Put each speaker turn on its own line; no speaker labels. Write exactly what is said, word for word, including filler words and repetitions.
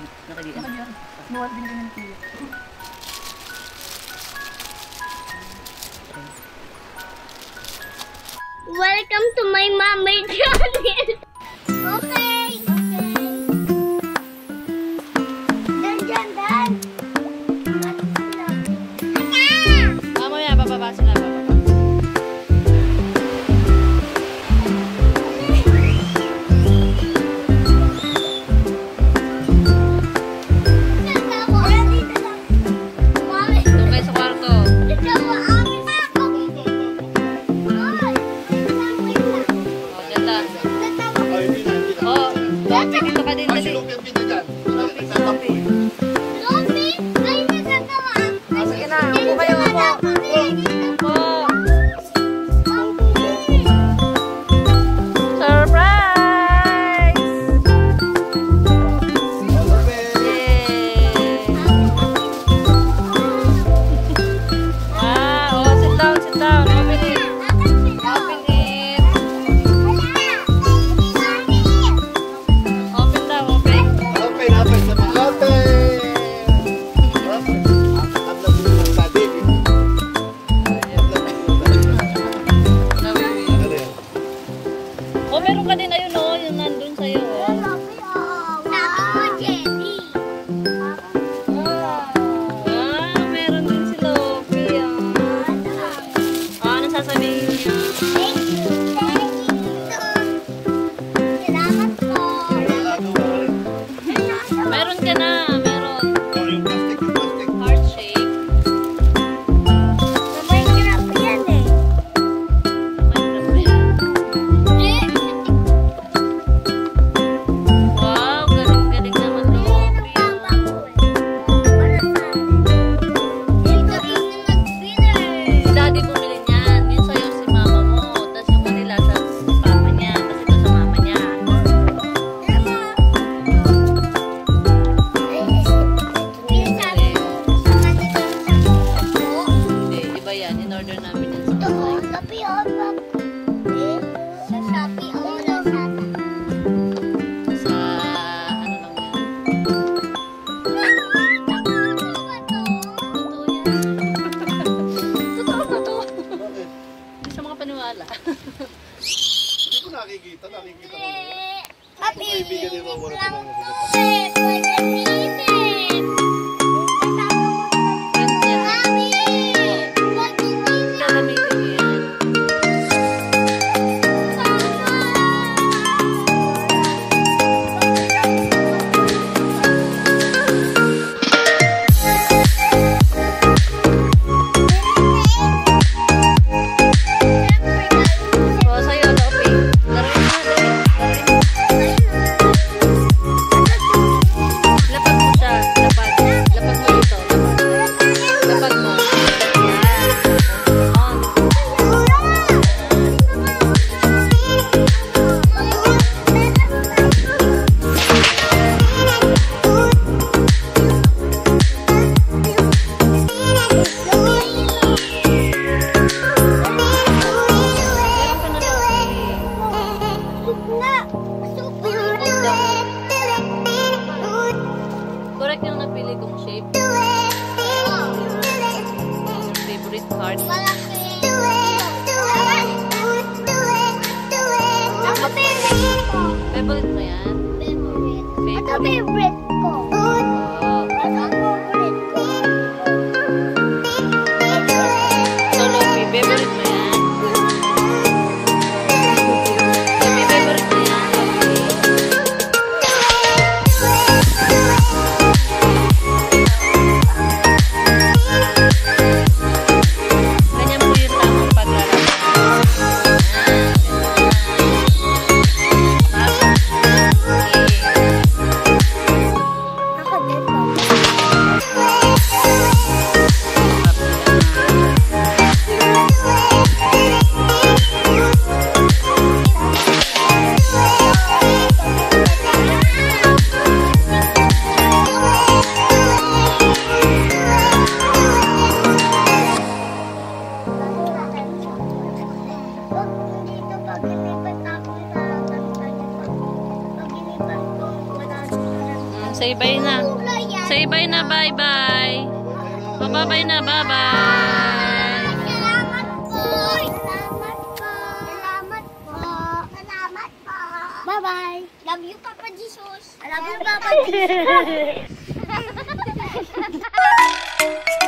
Nakadiyan. Buhat din din ng tiyo.
Welcome to my mommy channel. Okay. Dan, dan, dan.
Mamaya, bababa sila, bababa.
Hindi ko nakikita, nakikita ko na.
Papi!
Kaibigan din mo muna ito ng
correct yung napili kong shape. Yung favorite card. Favorite mo yan?
Favorite. Ito favorite ko. Oh. Ito favorite ko.
So, Lopi, favorite mo yan? Lopi, favorite mo yan? Ganyan po yung tamang paglalaro. Say bye na. Say bye na, bye-bye. Bye-bye na, bye-bye.
Salamat po. Salamat po. Salamat po. Salamat po. Bye-bye. Love you, Papa Jesus. I love you, Papa Jesus.